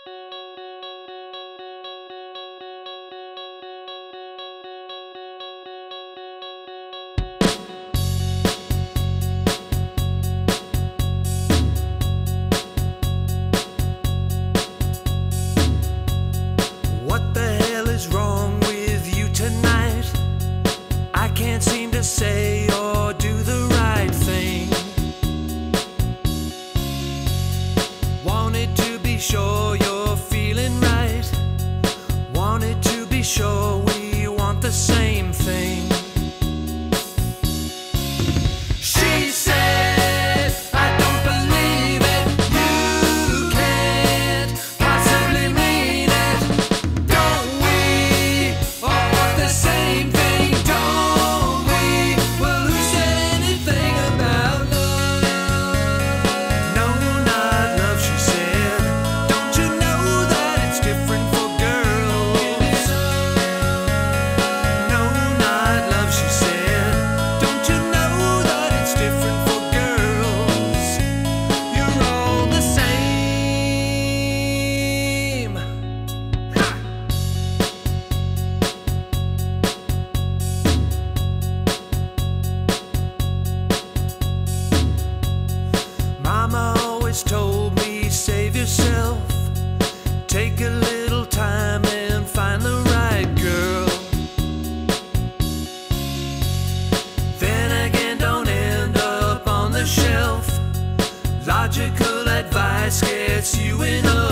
What the hell is wrong with you tonight? I can't seem to say or do the right thing. Wanted to be sure you're feeling right. Wanted to be sure we want the same thing. She said, I don't believe it. You can't possibly mean it. Don't we all want the same thing? Don't we? Well, who said anything about love? No, not love, she said. Don't you know that it's different for girls? No, not love, she said. Don't you know that it's different for girls? You're all the same. Ha! Mama always told me, save yourself. Take a little time and find the right girl. Then again, don't end up on the shelf. Logical advice gets you in a